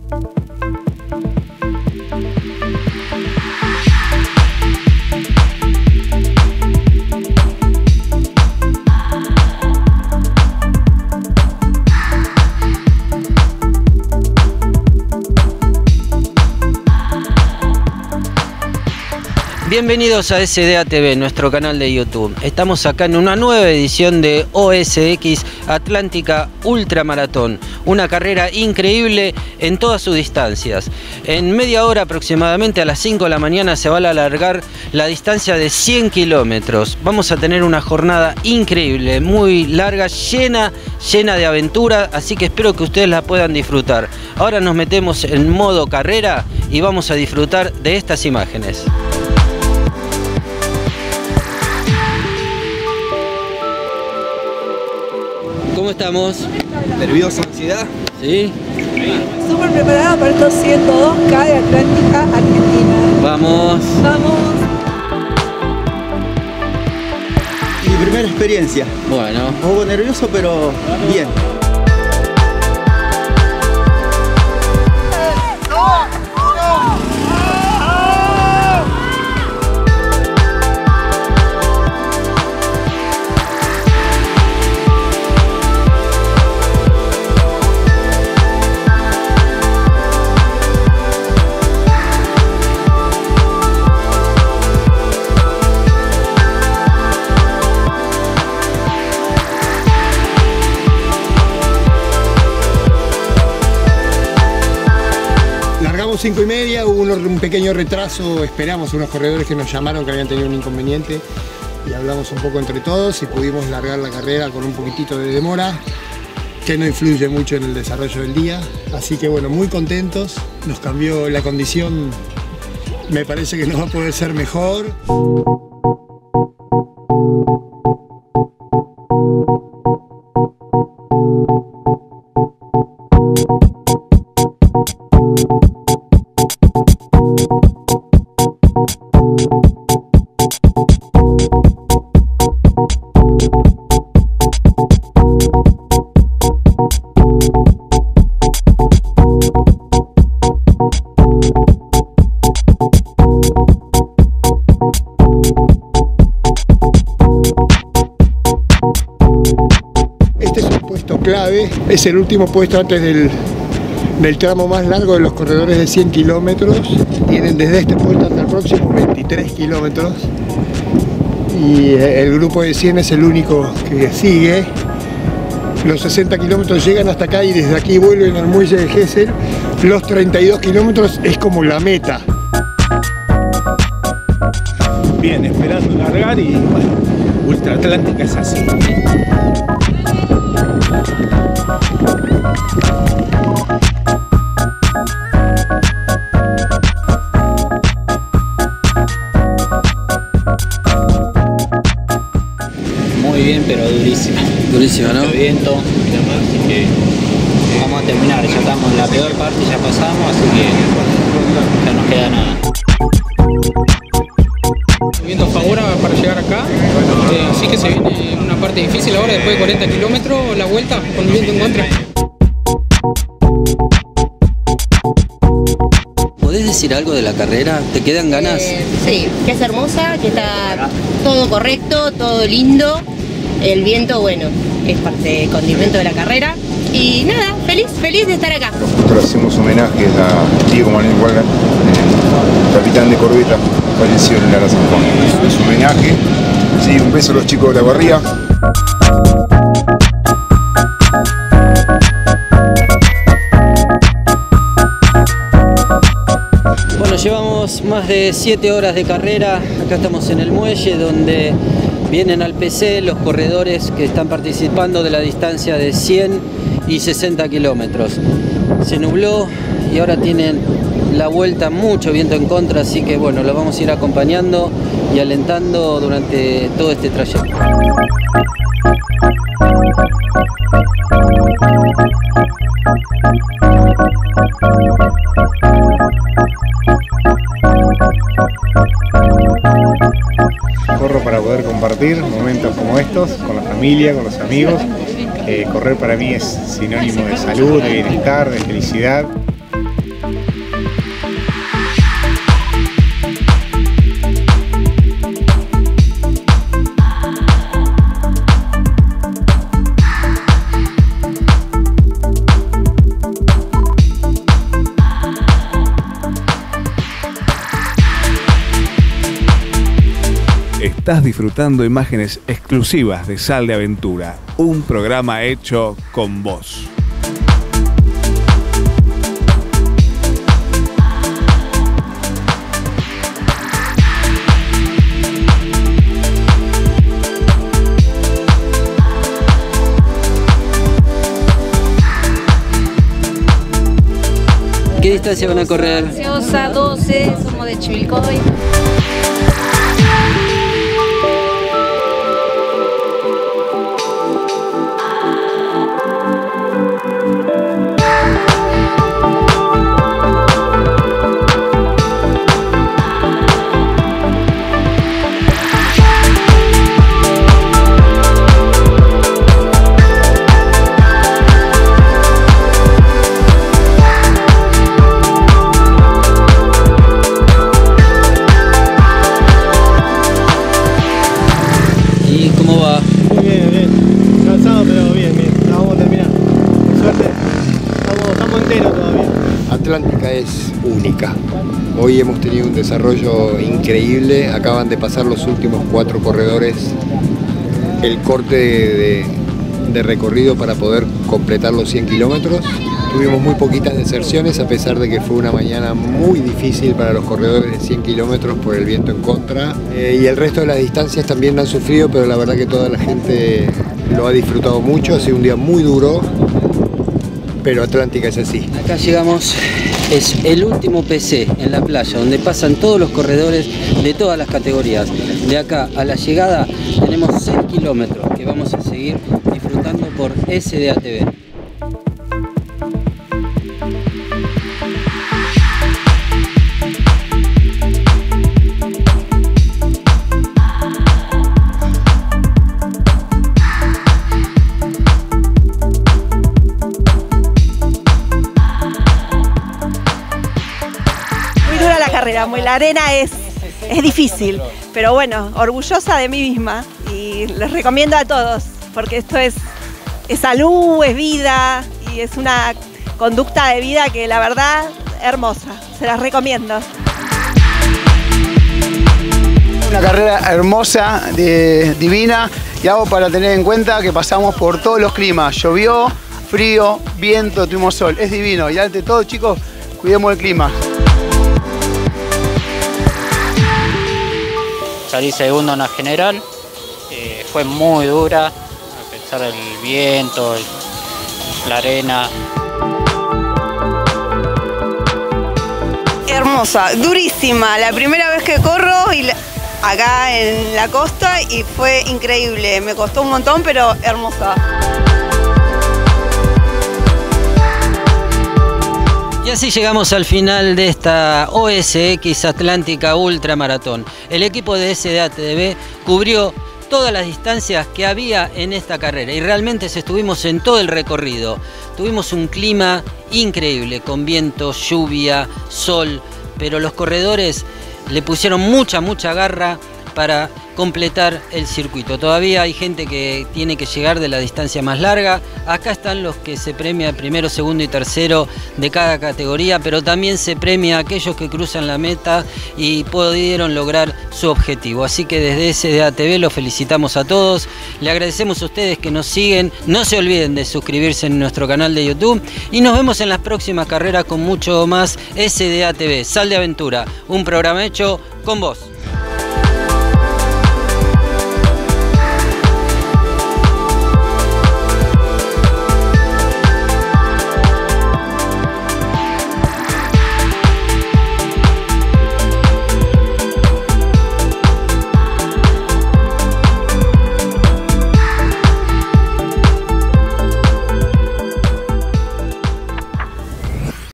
Bienvenidos a SDA TV, nuestro canal de YouTube. Estamos acá en una nueva edición de OSX Atlántica Ultramaratón, una carrera increíble en todas sus distancias. En media hora aproximadamente, a las 5 de la mañana, se va a alargar la distancia de 100 kilómetros. Vamos a tener una jornada increíble, muy larga, llena de aventura, así que espero que ustedes la puedan disfrutar. Ahora nos metemos en modo carrera y vamos a disfrutar de estas imágenes. ¿Cómo estamos? ¿Nervioso? ¿Ansiedad? Sí. Súper preparada para estos 102K de Atlántica Argentina. Vamos. Vamos. Mi primera experiencia. Bueno. Un poco nervioso, pero bien. Largamos 5:30, hubo un pequeño retraso, esperamos unos corredores que nos llamaron que habían tenido un inconveniente y hablamos un poco entre todos y pudimos largar la carrera con un poquitito de demora, que no influye mucho en el desarrollo del día. Así que bueno, muy contentos, nos cambió la condición, me parece que no va a poder ser mejor. Clave, es el último puesto antes del tramo más largo de los corredores de 100 kilómetros. Tienen desde este puesto hasta el próximo 23 kilómetros y el grupo de 100 es el único que sigue. Los 60 kilómetros llegan hasta acá y desde aquí vuelven al muelle de Gesell. Los 32 kilómetros es como la meta. Bien, esperando largar y bueno, Ultra Atlántica es así. Muy bien, pero durísima. Durísima, ¿no? Mucho viento y demás, así que vamos a terminar. Ya estamos en la peor parte, ya pasamos, así que ya no nos queda nada. El viento favora para llegar acá, así que se viene una parte difícil ahora, después de 40 kilómetros, la vuelta con el viento en contra. ¿Podés decir algo de la carrera? ¿Te quedan ganas? Sí, que es hermosa, que está todo correcto, todo lindo. El viento, bueno, es parte, condimento de la carrera. Y nada, feliz de estar acá. Nosotros hacemos homenajes a Diego Manuel Guaga, capitán de corbeta, falleció en la San Juan. Es un homenaje. Sí, un beso a los chicos de la barría. Bueno, llevamos más de 7 horas de carrera. Acá estamos en el muelle donde vienen al PC los corredores que están participando de la distancia de 100 y 60 kilómetros. Se nubló y ahora tienen la vuelta, mucho viento en contra, así que bueno, los vamos a ir acompañando y alentando durante todo este trayecto. Corro para poder compartir momentos como estos con la familia, con los amigos. Correr para mí es sinónimo de salud, de bienestar, de felicidad. Estás disfrutando imágenes exclusivas de Sal de Aventura, un programa hecho con vos. ¿Qué distancia van a correr? Gaseosa 12, somos de Chivilcoy. Atlántica es única. Hoy hemos tenido un desarrollo increíble. Acaban de pasar los últimos 4 corredores el corte de recorrido para poder completar los 100 kilómetros. Tuvimos muy poquitas deserciones a pesar de que fue una mañana muy difícil para los corredores de 100 kilómetros por el viento en contra. Y el resto de las distancias también han sufrido, pero la verdad que toda la gente lo ha disfrutado mucho. Ha sido un día muy duro, pero Atlántica es así. Acá llegamos, es el último PC en la playa, donde pasan todos los corredores de todas las categorías. De acá a la llegada tenemos 6 kilómetros que vamos a seguir disfrutando por SDATV. La arena es difícil, pero bueno, orgullosa de mí misma y les recomiendo a todos, porque esto es salud, es vida y es una conducta de vida que la verdad hermosa, se las recomiendo. Una carrera hermosa, divina, y algo para tener en cuenta que pasamos por todos los climas, llovió, frío, viento, tuvimos sol, es divino y ante todo chicos, cuidemos el clima. Salí segundo en la general, fue muy dura, a pesar del viento, la arena. Hermosa, durísima, la primera vez que corro acá en la costa y fue increíble, me costó un montón pero hermosa. Y así llegamos al final de esta OSX Atlántica Ultra Maratón. El equipo de SDATV cubrió todas las distancias que había en esta carrera y realmente estuvimos en todo el recorrido. Tuvimos un clima increíble, con viento, lluvia, sol, pero los corredores le pusieron mucha garra para completar el circuito. Todavía hay gente que tiene que llegar de la distancia más larga. Acá están los que se premia primero, segundo y tercero de cada categoría, pero también se premia a aquellos que cruzan la meta y pudieron lograr su objetivo. Así que desde SDATV los felicitamos a todos. Le agradecemos a ustedes que nos siguen. No se olviden de suscribirse en nuestro canal de YouTube y nos vemos en las próximas carreras con mucho más SDATV. Sal de Aventura, un programa hecho con vos.